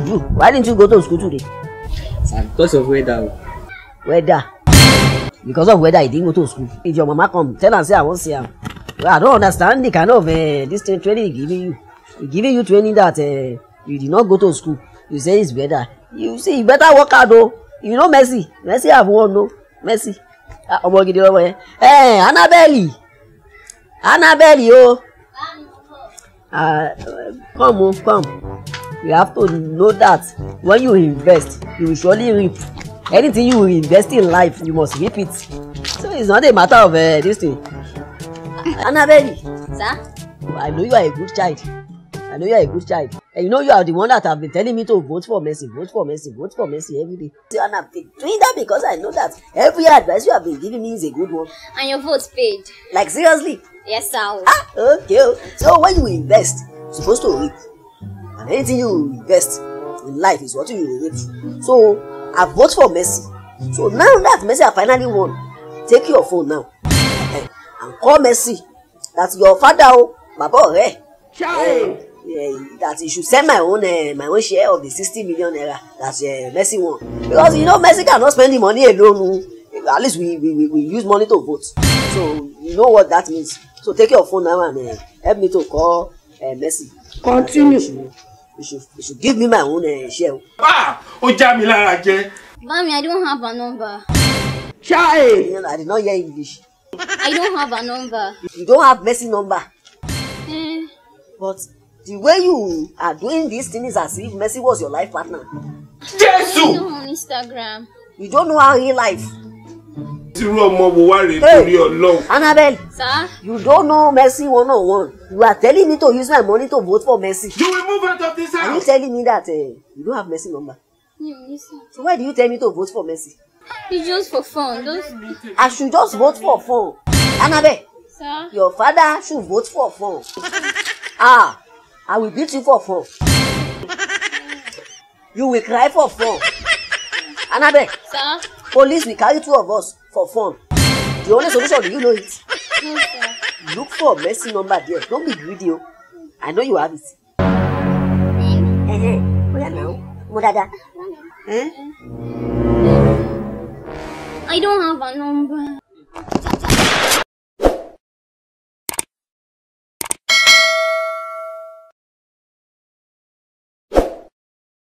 you? Why didn't you go to school today? Sir, because of weather. Weather. Because of weather, you didn't go to school. If your mama come, tell her say I won't see her. Well, I don't understand the kind of this training giving you. Giving you training that you did not go to school. You say it's better. You see, you better work hard though. You know Messi. Messi have won no. Messi. Hey, Annabelle. Oh. Come. You have to know that when you invest, you will surely reap. Anything you invest in life, you must reap it. So it's not a matter of this thing. Annabelle. Sir? I know you are a good child. And you know you are the one that have been telling me to vote for Messi every day. And I've been doing that because I know that every advice you have been giving me is a good one. And your vote's paid. Like seriously? Yes, sir. Okay. So when you invest, you're supposed to reap. And anything you invest in life is what you will reap. So I vote for Messi. So now that Messi have finally won, take your phone now and call Messi. That's your father, Baba. That he should send my own share of the 60 million naira that Messi won. Because you know Messi cannot spend the money alone. At least we use money to vote. So you know what that means. So take your phone now and help me to call Messi. Continue. You should give me my own share. Mommy, I don't have a number. Child. I did not hear English. I don't have a number. You don't have Messi number. But the way you are doing these things is as if Messi was your life partner. I know on Instagram. You don't know how he life. Hey, Annabelle. Sir? You don't know Messi one-on-one. You are telling me to use my money to vote for Messi. you will move out of this house. Are you telling me that you don't have Messi number? Yes, sir. So why do you tell me to vote for Messi? It's just for fun. I should just vote for fun. Annabelle, Sir? your father should vote for fun. I will beat you for fun. You will cry for fun. Annabelle, Sir? police will carry two of us for fun. The only solution, do you know it? No, sir. Look for Messi number there. Don't be greedy. I know you have it. I don't have a number.